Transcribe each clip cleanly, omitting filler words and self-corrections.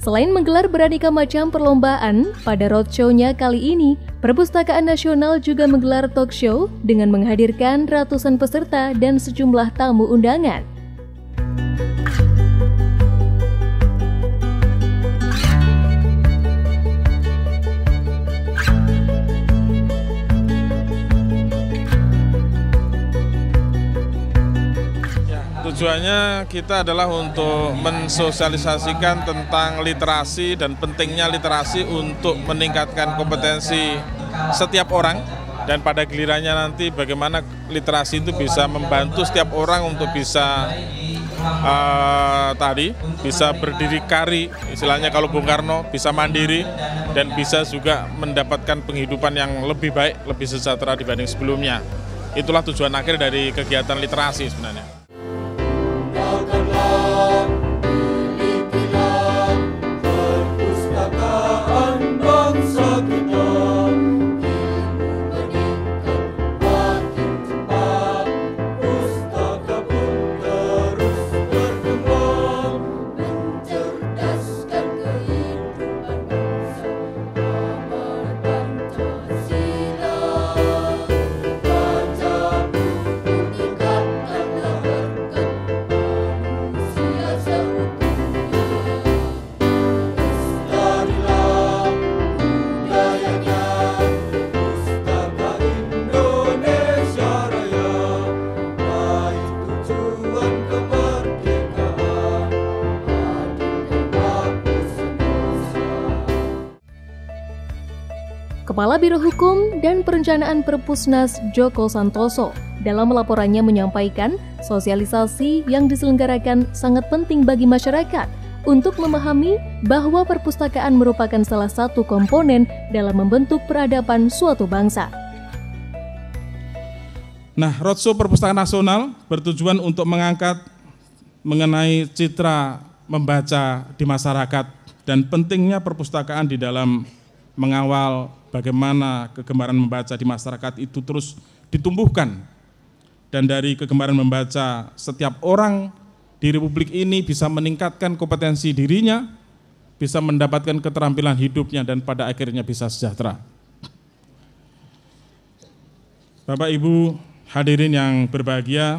Selain menggelar beraneka macam perlombaan, pada roadshow-nya kali ini, Perpustakaan Nasional juga menggelar talk show dengan menghadirkan ratusan peserta dan sejumlah tamu undangan. Tujuannya kita adalah untuk mensosialisasikan tentang literasi dan pentingnya literasi untuk meningkatkan kompetensi setiap orang, dan pada gilirannya nanti bagaimana literasi itu bisa membantu setiap orang untuk bisa bisa berdiri kari, istilahnya kalau Bung Karno, bisa mandiri dan bisa juga mendapatkan penghidupan yang lebih baik, lebih sejahtera dibanding sebelumnya. Itulah tujuan akhir dari kegiatan literasi sebenarnya. Kepala Biro Hukum dan Perencanaan Perpusnas Joko Santoso dalam laporannya menyampaikan sosialisasi yang diselenggarakan sangat penting bagi masyarakat untuk memahami bahwa perpustakaan merupakan salah satu komponen dalam membentuk peradaban suatu bangsa. Nah, roadshow Perpustakaan Nasional bertujuan untuk mengangkat mengenai citra membaca di masyarakat dan pentingnya perpustakaan di dalam mengawal bagaimana kegemaran membaca di masyarakat itu terus ditumbuhkan. Dan dari kegemaran membaca, setiap orang di Republik ini bisa meningkatkan kompetensi dirinya, bisa mendapatkan keterampilan hidupnya, dan pada akhirnya bisa sejahtera. Bapak Ibu hadirin yang berbahagia,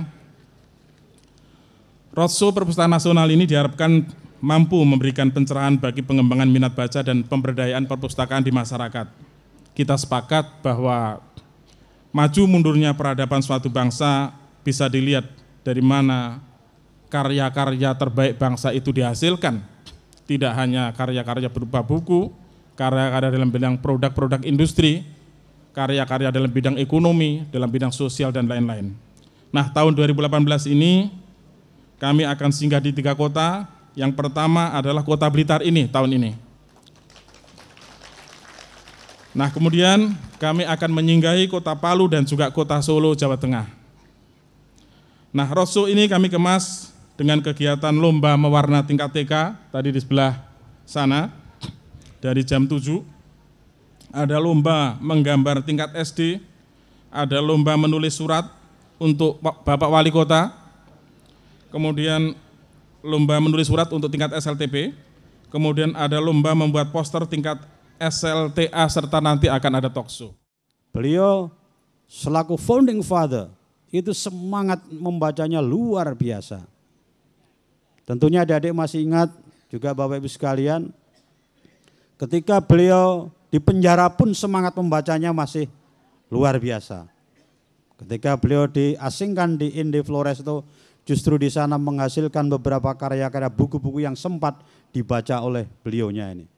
roadshow Perpustakaan Nasional ini diharapkan mampu memberikan pencerahan bagi pengembangan minat baca dan pemberdayaan perpustakaan di masyarakat. Kita sepakat bahwa maju mundurnya peradaban suatu bangsa bisa dilihat dari mana karya-karya terbaik bangsa itu dihasilkan. Tidak hanya karya-karya berupa buku, karya-karya dalam bidang produk-produk industri, karya-karya dalam bidang ekonomi, dalam bidang sosial, dan lain-lain. Nah, tahun 2018 ini kami akan singgah di 3 kota. Yang pertama adalah Kota Blitar ini tahun ini. Nah, kemudian kami akan menyinggahi Kota Palu dan juga Kota Solo, Jawa Tengah. Nah, roadshow ini kami kemas dengan kegiatan lomba mewarna tingkat TK, tadi di sebelah sana, dari jam 7. Ada lomba menggambar tingkat SD, ada lomba menulis surat untuk Bapak Wali Kota, kemudian lomba menulis surat untuk tingkat SLTP, kemudian ada lomba membuat poster tingkat SLTA, serta nanti akan ada talk show. Beliau selaku founding father itu semangat membacanya luar biasa. Tentunya adik-adik masih ingat juga Bapak Ibu sekalian, ketika beliau di penjara pun semangat membacanya masih luar biasa. Ketika beliau diasingkan di Indi Flores itu justru di sana menghasilkan beberapa karya-karya buku-buku yang sempat dibaca oleh beliaunya ini.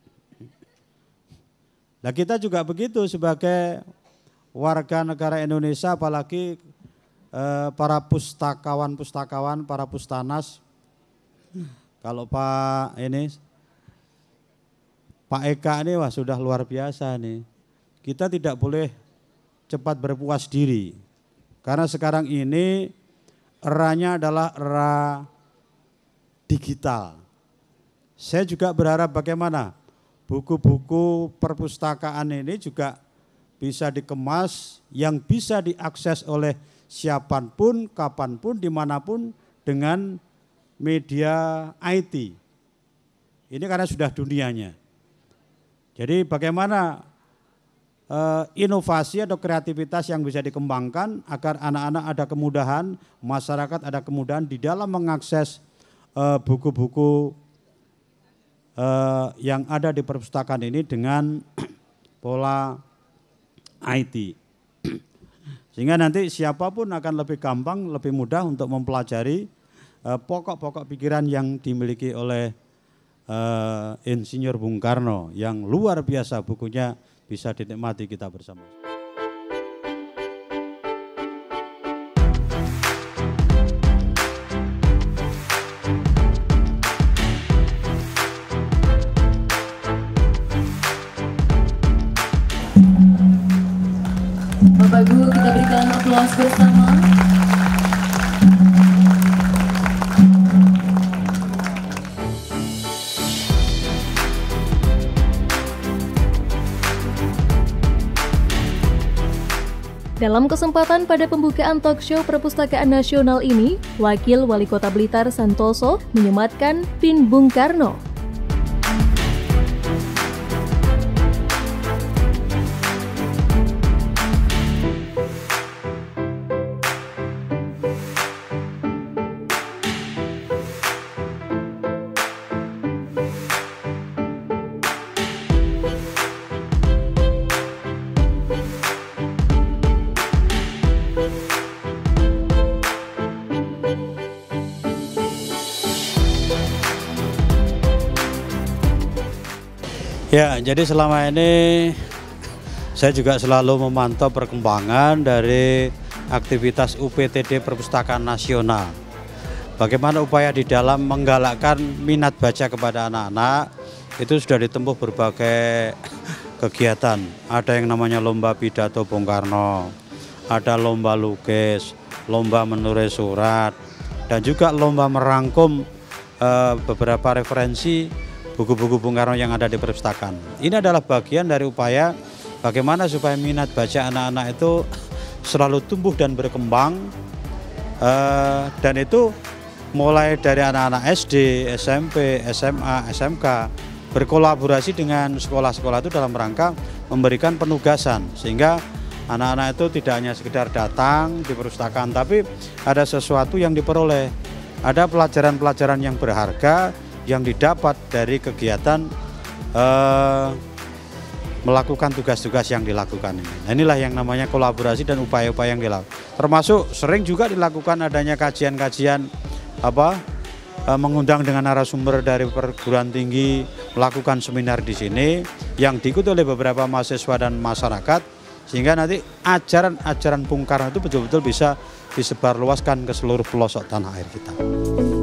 Nah, kita juga begitu sebagai warga negara Indonesia, apalagi para pustakawan, para pustanas. Kalau Pak Eka ini wah sudah luar biasa nih. Kita tidak boleh cepat berpuas diri. Karena sekarang ini eranya adalah era digital. Saya juga berharap bagaimana buku-buku perpustakaan ini juga bisa dikemas yang bisa diakses oleh siapapun, kapanpun, dimanapun dengan media IT. Ini karena sudah dunianya. Jadi bagaimana inovasi atau kreativitas yang bisa dikembangkan agar anak-anak ada kemudahan, masyarakat ada kemudahan di dalam mengakses buku-buku yang ada di perpustakaan ini dengan pola IT. Sehingga nanti siapapun akan lebih gampang, lebih mudah untuk mempelajari pokok-pokok pikiran yang dimiliki oleh Insinyur Bung Karno yang luar biasa, bukunya bisa dinikmati kita bersama. Bapak Ibu, kita berikan aplaus bersama. Dalam kesempatan pada pembukaan talk show Perpustakaan Nasional ini, Wakil Wali Kota Blitar Santoso menyematkan Pin Bung Karno. Ya, jadi selama ini saya juga selalu memantau perkembangan dari aktivitas UPTD Perpustakaan Nasional. Bagaimana upaya di dalam menggalakkan minat baca kepada anak-anak, itu sudah ditempuh berbagai kegiatan. Ada yang namanya lomba pidato Bung Karno, ada lomba lukis, lomba menulis surat, dan juga lomba merangkum beberapa referensi buku-buku Bung Karno yang ada di perpustakaan. Ini adalah bagian dari upaya bagaimana supaya minat baca anak-anak itu selalu tumbuh dan berkembang, dan itu mulai dari anak-anak SD, SMP, SMA, SMK berkolaborasi dengan sekolah-sekolah itu dalam rangka memberikan penugasan, sehingga anak-anak itu tidak hanya sekedar datang di perpustakaan, tapi ada sesuatu yang diperoleh, ada pelajaran-pelajaran yang berharga yang didapat dari kegiatan melakukan tugas-tugas yang dilakukan ini. Nah, inilah yang namanya kolaborasi dan upaya-upaya yang dilakukan. Termasuk sering juga dilakukan adanya kajian-kajian mengundang dengan narasumber dari perguruan tinggi, melakukan seminar di sini yang diikuti oleh beberapa mahasiswa dan masyarakat, sehingga nanti ajaran-ajaran Bung Karno itu betul-betul bisa disebarluaskan ke seluruh pelosok tanah air kita.